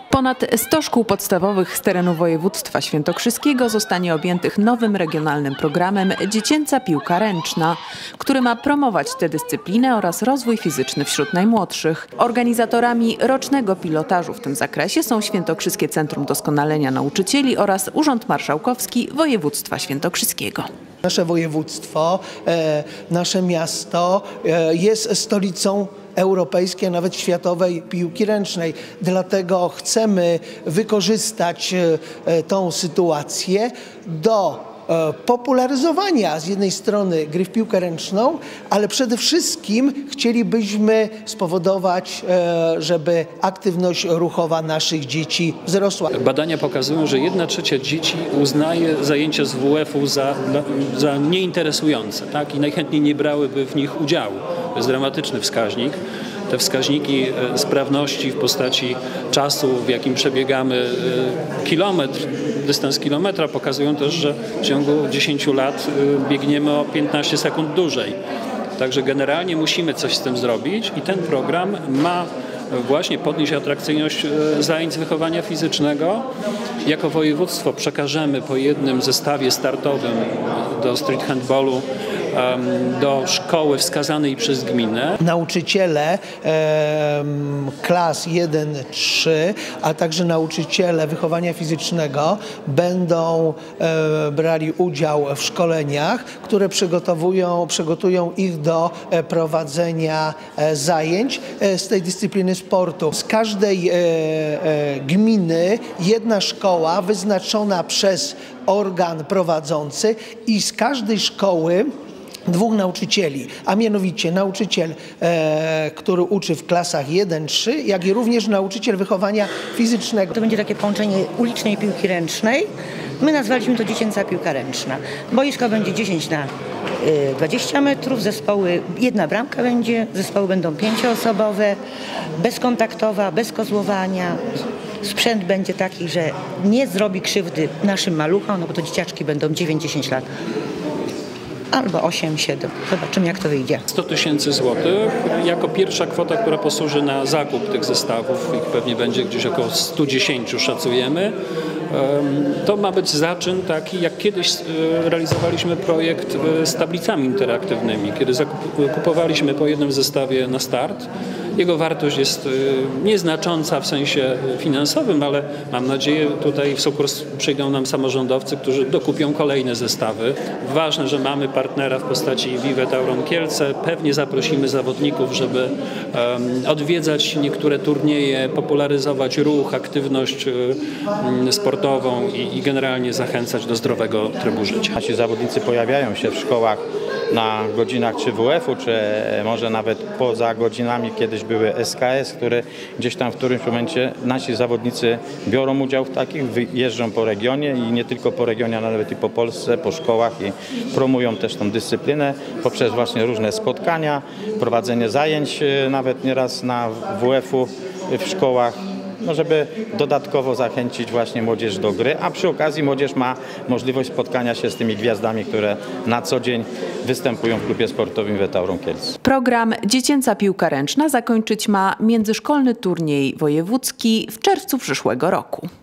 Ponad 100 szkół podstawowych z terenu województwa świętokrzyskiego zostanie objętych nowym regionalnym programem Dziecięca Piłka Ręczna, który ma promować tę dyscyplinę oraz rozwój fizyczny wśród najmłodszych. Organizatorami rocznego pilotażu w tym zakresie są Świętokrzyskie Centrum Doskonalenia Nauczycieli oraz Urząd Marszałkowski Województwa Świętokrzyskiego. Nasze województwo, nasze miasto jest stolicą europejskiej, a nawet światowej piłki ręcznej. Dlatego chcemy wykorzystać tą sytuację do popularyzowania z jednej strony gry w piłkę ręczną, ale przede wszystkim chcielibyśmy spowodować, żeby aktywność ruchowa naszych dzieci wzrosła. Badania pokazują, że 1/3 dzieci uznaje zajęcia z WF-u za nieinteresujące, tak? I najchętniej nie brałyby w nich udziału. To jest dramatyczny wskaźnik. Te wskaźniki sprawności w postaci czasu, w jakim przebiegamy dystans kilometra, pokazują też, że w ciągu 10 lat biegniemy o 15 sekund dłużej. Także generalnie musimy coś z tym zrobić i ten program ma właśnie podnieść atrakcyjność zajęć wychowania fizycznego. Jako województwo przekażemy po jednym zestawie startowym do street handballu do szkoły wskazanej przez gminę. Nauczyciele klas 1-3, a także nauczyciele wychowania fizycznego będą brali udział w szkoleniach, które przygotują ich do prowadzenia zajęć z tej dyscypliny sportu. Z każdej gminy jedna szkoła wyznaczona przez organ prowadzący i z każdej szkoły 2 nauczycieli, a mianowicie nauczyciel, który uczy w klasach 1-3, jak i również nauczyciel wychowania fizycznego. To będzie takie połączenie ulicznej piłki ręcznej. My nazwaliśmy to Dziecięca Piłka Ręczna. Boisko będzie 10 na 20 metrów, zespoły, jedna bramka będzie, zespoły będą 5-osobowe, bezkontaktowa, bez kozłowania. Sprzęt będzie taki, że nie zrobi krzywdy naszym maluchom, no bo to dzieciaczki będą 9-10 lat. Albo 8-7. Zobaczymy, jak to wyjdzie. 100 000 złotych jako pierwsza kwota, która posłuży na zakup tych zestawów. Ich pewnie będzie gdzieś około 110, szacujemy. To ma być zaczyn taki, jak kiedyś realizowaliśmy projekt z tablicami interaktywnymi, kiedy kupowaliśmy po jednym zestawie na start. Jego wartość jest nieznacząca w sensie finansowym, ale mam nadzieję, tutaj w sukurs przyjdą nam samorządowcy, którzy dokupią kolejne zestawy. Ważne, że mamy partnera w postaci Vive Tauron Kielce. Pewnie zaprosimy zawodników, żeby odwiedzać niektóre turnieje, popularyzować ruch, aktywność sportową i generalnie zachęcać do zdrowego trybu życia. Nasi zawodnicy pojawiają się w szkołach na godzinach czy WF-u, czy może nawet poza godzinami. Kiedyś były SKS, które gdzieś tam w którymś momencie nasi zawodnicy biorą udział w takich, jeżdżą po regionie i nie tylko po regionie, ale nawet i po Polsce, po szkołach i promują też tą dyscyplinę poprzez właśnie różne spotkania, prowadzenie zajęć nawet nieraz na WF-u w szkołach. No, żeby dodatkowo zachęcić właśnie młodzież do gry, a przy okazji młodzież ma możliwość spotkania się z tymi gwiazdami, które na co dzień występują w klubie sportowym Vive Tauron Kielce. Program Dziecięca Piłka Ręczna zakończyć ma międzyszkolny turniej wojewódzki w czerwcu przyszłego roku.